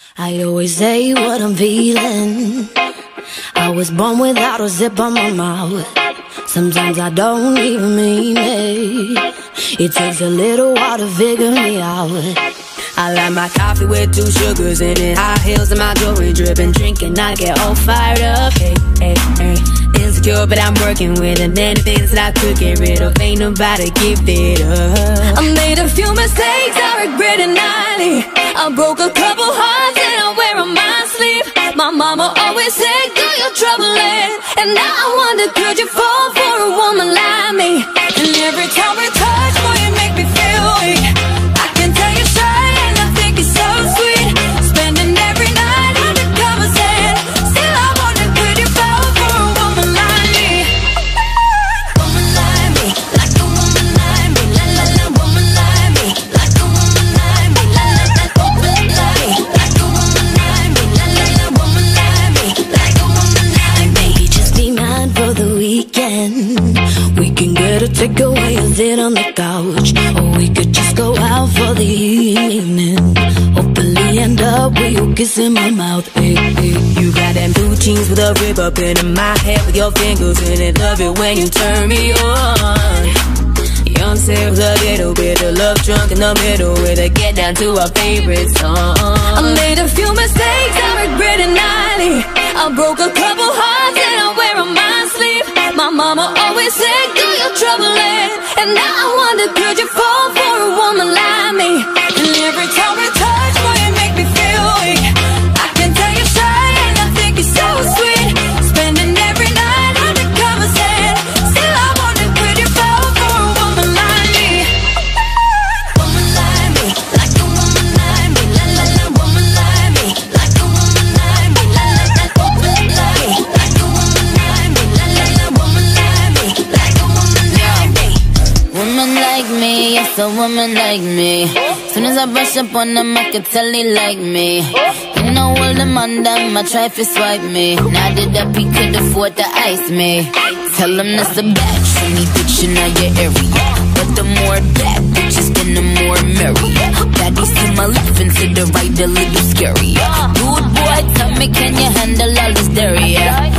I always say what I'm feeling. I was born without a zip on my mouth. Sometimes I don't even mean it. It takes a little while to figure me out. I like my coffee with 2 sugars in it, high heels and my jewelry dripping, drinking, I get all fired up. Hey, hey, hey. Insecure, but I'm working with it. Many things that I could get rid of, ain't nobody give it up. I made a few mistakes, I regret it nightly. I broke a couple hearts and I wear on my sleeve. My mama always said, girl, you're troubling. And now I wonder, could you fall for a woman like me? And every time we touch, boy, you make me feel weak. I can tell you're shy and I think you're so sweet. Spending every night under covers and still I wonder, could you fall for a woman like me? Woman like me, like a woman like me. La la la, woman like me, like a woman like me. La la la, woman like me, like a woman like me. La la la, woman like me, like a woman like me. Maybe just be mine for the weekend. We can get a takeaway and sit on the couch, or we could just go out for the evening. Hopefully end up with you kissing my mouth. Hey, hey. You got them blue jeans with a rib up in my head with your fingers in it. Love it when you turn me on. Young Sarah's a little bit of love drunk in the middle with a get down to our favorite song. I made a few mistakes, I regret it nightly. I broke a couple hearts and I wear on my sleeve. My mama always said, girl, you're troubling. And now I wonder, could you fall for a woman like me? And every time we touch, boy, you make me feel weak. I can tell you're shy and I think you're so sweet. Spending every night under covers and still I wonder, could you fall for a woman like me? Woman like me, like a woman like me. La la la, woman like me, like a woman like me. La la la, woman like me, like a woman like me. La la la, woman like me, like a woman like me. Woman like me, yes, a woman like me. Soon as I brush up on them, I can tell they like me. You know all them on them, I try to swipe me. Now that he could afford to ice me. Tell him that's a bad trini bitch in your area. But the more bad bitches, then the more merry. Baddies to my left and to the right, a little scary. Dude, boy, tell me, can you handle all this dairy?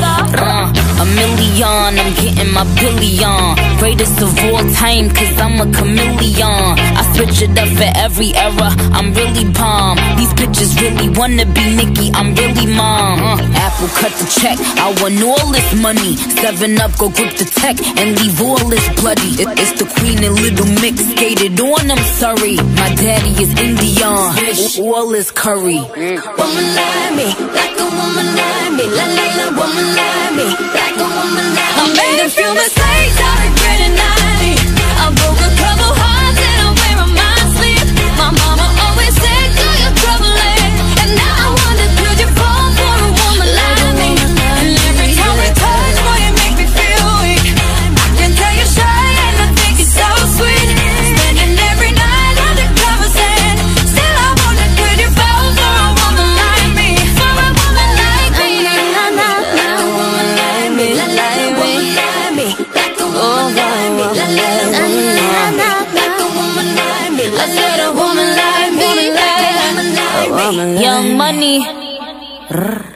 A million, I'm getting my billion. Greatest of all time, cause I'm a chameleon. I switch it up for every era, I'm really bomb. These bitches really wanna be Nicki, I'm really mom. Apple cut the check, I want all this money. 7-Up, go grip the tech and leave all this bloody. It's the Queen and Little Mix, skated on, I'm sorry. My daddy is Indian, all is curry. Woman like me, like a woman like me. La la la, woman like me, like a woman like me. I made a few mistakes, I regret it nightly. I broke a couple hearts and I wear on my sleeve. My mama always said, girl, you're troubling. And now I wonder, could you fall for a woman like me? And every time we touch, boy, you make me feel weak. I can tell you're shy and I think you're so sweet. Spending every night under covers and still I wonder, could you fall for a woman like me? For a woman like me. Like a woman like me. Like a woman like me. Like a woman like me. Like a woman like me. I said a woman like me. Like a woman like me. Young Money.